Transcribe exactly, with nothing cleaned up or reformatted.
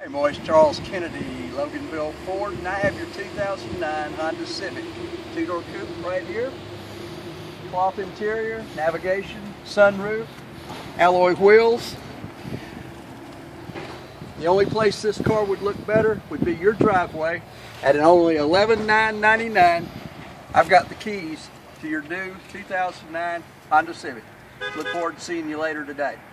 Hey, Moise, Charles Kennedy, Loganville Ford, and I have your two thousand nine Honda Civic. Two-door coupe right here. Cloth interior, navigation, sunroof, alloy wheels. The only place this car would look better would be your driveway at an only eleven thousand nine hundred ninety-nine dollars. I've got the keys to your new two thousand nine Honda Civic. Look forward to seeing you later today.